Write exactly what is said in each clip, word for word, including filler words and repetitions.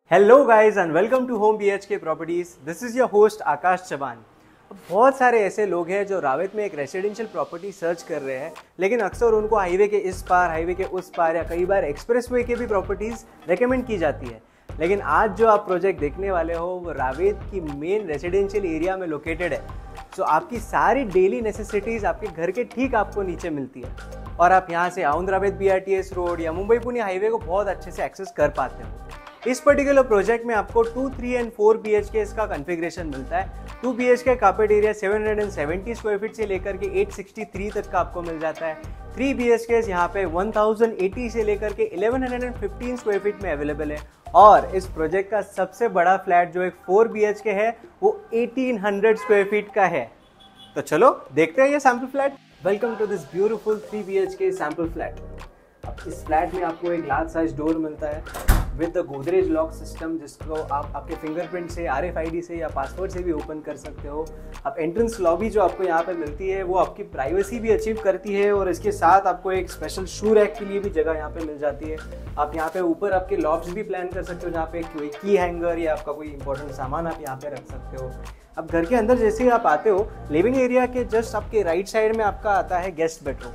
Hello guys and welcome to home BHK properties. This is your host Akash Chauhan. बहुत सारे ऐसे लोग हैं जो रावेत में एक रेसिडेंशियल प्रॉपर्टी सर्च कर रहे हैं, लेकिन अक्सर उनको हाईवे के इस पार, हाईवे के उस पार या कई बार एक्सप्रेसवे के भी प्रॉपर्टीज़ रेकमेंड की जाती है। लेकिन आज जो आप प्रोजेक्ट देखने वाले हो वो रावेत की मेन रेसिडेंशियल एरिया में लोकेटेड है। सो so, आपकी सारी डेली नेसेसिटीज़ आपके घर के ठीक आपको नीचे मिलती है और आप यहाँ से Aundh Ravet B R T S road या मुंबई पुणे हाईवे को बहुत अच्छे से एक्सेस कर पाते हो। इस पर्टिकुलर प्रोजेक्ट में आपको two, three and four B H K इसका कन्फिग्रेशन मिलता है। Two B H K carpet area seven seventy square feet से लेकर के एट सिक्सटी थ्री तक का आपको मिल जाता है। थ्री बी एच के यहाँ पे वन थाउजेंड एटी से लेकर के इलेवन फिफ्टीन स्क्वायर फीट में अवेलेबल है। और इस प्रोजेक्ट का सबसे बड़ा फ्लैट जो एक फोर बी एच के है वो एटीन हंड्रेड स्क्वायर फीट का है। तो चलो देखते हैं ये sample flat. Welcome to this beautiful three B H K sample flat. अब इस फ्लैट में आपको एक लार्ज साइज डोर मिलता है with the Godrej lock system, जिसको आप आपके फिंगरप्रिंट से, आर एफ आई डी से या पासवर्ड से भी ओपन कर सकते हो। अब एंट्रेंस लॉबी जो आपको यहाँ पे मिलती है वो आपकी प्राइवेसी भी अचीव करती है और इसके साथ आपको एक स्पेशल शू रैक के लिए भी जगह यहाँ पे मिल जाती है। आप यहाँ पे ऊपर आपके लॉफ्ट्स भी प्लान कर सकते हो जहाँ पे कोई की हैंगर या आपका कोई इंपॉर्टेंट सामान आप यहाँ पे रख सकते हो। अब घर के अंदर जैसे ही आप आते हो, लिविंग एरिया के जस्ट आपके राइट साइड में आपका आता है guest bedroom.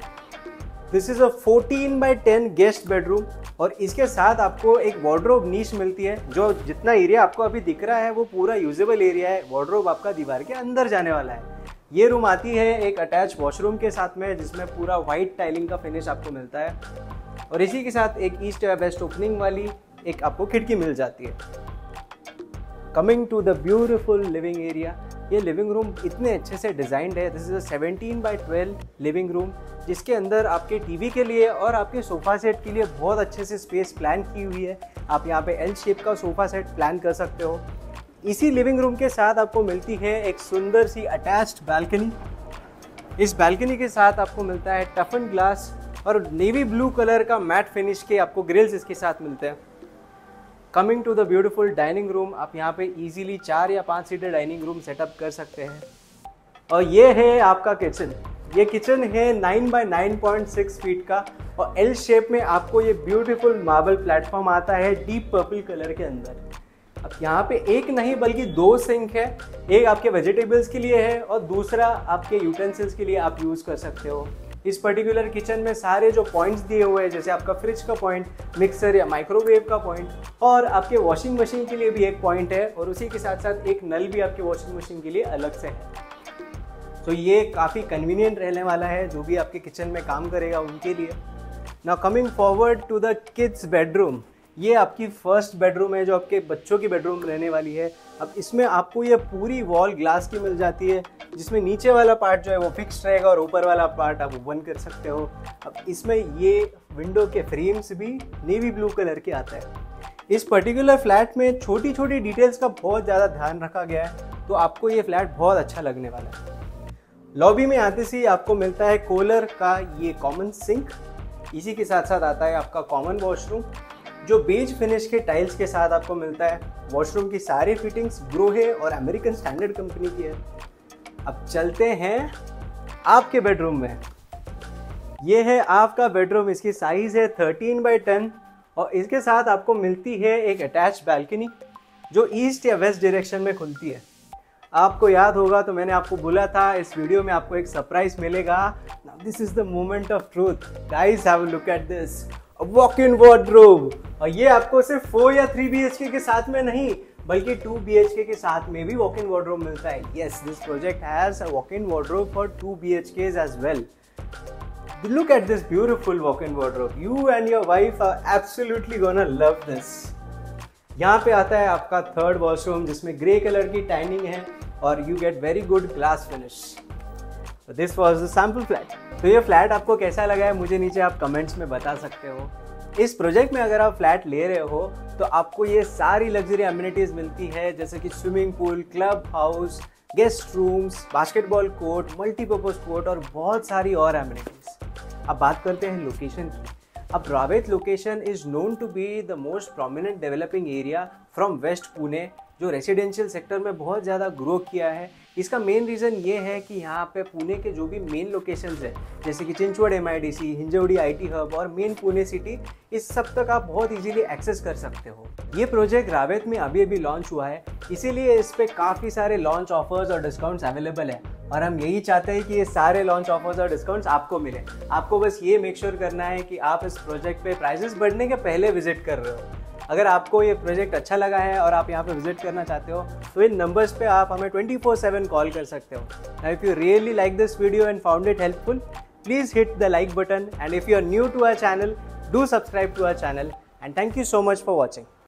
This is a fourteen by ten guest bedroom और इसके साथ आपको एक वार्डरोब नीश मिलती है। जो जितना एरिया आपको अभी दिख रहा है वो पूरा यूजेबल एरिया है। वार्डरोब आपका दीवार के अंदर जाने वाला है। ये रूम आती है एक अटैच वॉशरूम के साथ में, जिसमें पूरा वाइट टाइलिंग का फिनिश आपको मिलता है और इसी के साथ एक ईस्ट या वेस्ट ओपनिंग वाली एक आपको खिड़की मिल जाती है। Coming to the beautiful living area, ये लिविंग रूम इतने अच्छे से डिजाइंड है। This is a seventeen by twelve living room, जिसके अंदर आपके टीवी के लिए और आपके सोफा सेट के लिए बहुत अच्छे से स्पेस प्लान की हुई है। आप यहाँ पे एल शेप का सोफा सेट प्लान कर सकते हो। इसी लिविंग रूम के साथ आपको मिलती है एक सुंदर सी अटैच्ड बालकनी। इस बालकनी के साथ आपको मिलता है टफन ग्लास और नेवी ब्लू कलर का मैट फिनिश के आपको ग्रिल्स इसके साथ मिलते हैं। Coming to the beautiful dining room, आप यहाँ पे इजीली चार या पाँच सीटर डाइनिंग रूम सेटअप कर सकते हैं। और ये है आपका किचन। ये किचन है nine by nine point six feet का और एल शेप में आपको ये ब्यूटीफुल मार्बल प्लेटफॉर्म आता है डीप पर्पल कलर के अंदर। अब यहाँ पे एक नहीं बल्कि दो सिंक है, एक आपके वेजिटेबल्स के लिए है और दूसरा आपके यूटेंसिल्स के लिए आप यूज़ कर सकते हो। इस पर्टिकुलर किचन में सारे जो पॉइंट्स दिए हुए हैं, जैसे आपका फ्रिज का पॉइंट, मिक्सर या माइक्रोवेव का पॉइंट और आपके वॉशिंग मशीन के लिए भी एक पॉइंट है और उसी के साथ साथ एक नल भी आपके वॉशिंग मशीन के लिए अलग से है। तो ये काफ़ी कन्वीनियंट रहने वाला है जो भी आपके किचन में काम करेगा उनके लिए। Now coming forward to the kids bedroom, ये आपकी फर्स्ट बेडरूम है जो आपके बच्चों की बेडरूम रहने वाली है। अब इसमें आपको ये पूरी वॉल ग्लास की मिल जाती है, जिसमें नीचे वाला पार्ट जो है वो फिक्स रहेगा और ऊपर वाला पार्ट आप ओपन कर सकते हो। अब इसमें ये विंडो के फ्रेम्स भी नेवी ब्लू कलर के आता है। इस पर्टिकुलर फ्लैट में छोटी छोटी डिटेल्स का बहुत ज़्यादा ध्यान रखा गया है, तो आपको ये फ्लैट बहुत अच्छा लगने वाला है। लॉबी में आते से आपको मिलता है कोलर का ये कॉमन सिंक। इसी के साथ साथ आता है आपका कॉमन वॉशरूम जो बेज फिनिश के टाइल्स के साथ आपको मिलता है। वॉशरूम की सारी फिटिंग्स ग्रोहे और अमेरिकन स्टैंडर्ड कंपनी की है। अब चलते हैं आपके बेडरूम में। ये है आपका बेडरूम। इसकी साइज है थर्टीन बाई टेन और इसके साथ आपको मिलती है एक अटैच बालकनी जो ईस्ट या वेस्ट डायरेक्शन में खुलती है। आपको याद होगा तो मैंने आपको बोला था इस वीडियो में आपको एक सरप्राइज मिलेगा। Now this is the moment of truth guys, have a look at this, a walk in wardrobe. और ये आपको सिर्फ फोर या थ्री बी एच के के साथ में नहीं बल्कि टू बी एच के के साथ में भी वॉक इन वार्डरोब मिलता है। Yes, this project has a walk in wardrobe for two B H Ks as well. Look at this beautiful walk-in wardrobe. You and your wife are absolutely gonna love this. यहाँ पे आता है आपका third washroom जिसमें grey colour की tiling है और you get very good glass finish. This was the sample flat. तो ये फ्लैट आपको कैसा लगा है मुझे नीचे आप कमेंट्स में बता सकते हो। इस प्रोजेक्ट में अगर आप फ्लैट ले रहे हो तो आपको ये सारी लग्जरी एमिनिटीज मिलती है, जैसे कि swimming pool, club house, guest rooms, basketball court, multipurpose court और बहुत सारी और एमिनिटीज। अब बात करते हैं लोकेशन की। अब Ravet location is known to be the most prominent developing area from west Pune जो रेसिडेंशियल सेक्टर में बहुत ज़्यादा ग्रो किया है, इसका मेन रीज़न ये है कि यहाँ पे पुणे के जो भी मेन लोकेशंस है, जैसे कि Chinchwad M I D C, Hinjewadi I T hub और मेन पुणे सिटी, इस सब तक आप बहुत इजीली एक्सेस कर सकते हो। ये प्रोजेक्ट रावेत में अभी अभी लॉन्च हुआ है, इसीलिए इस पे काफ़ी सारे लॉन्च ऑफर्स और डिस्काउंट्स अवेलेबल है और हम यही चाहते हैं कि ये सारे लॉन्च ऑफर्स और डिस्काउंट्स आपको मिले। आपको बस ये मेक श्योर करना है कि आप इस प्रोजेक्ट पे प्राइसेस बढ़ने के पहले विजिट कर रहे हो। अगर आपको ये प्रोजेक्ट अच्छा लगा है और आप यहाँ पे विजिट करना चाहते हो तो इन नंबर्स पे आप हमें ट्वेंटी फोर सेवन कॉल कर सकते हो। Now if you really like this video and found it helpful, please hit the like button, and if you are new to our channel, do subscribe to our channel, and thank you so much for watching.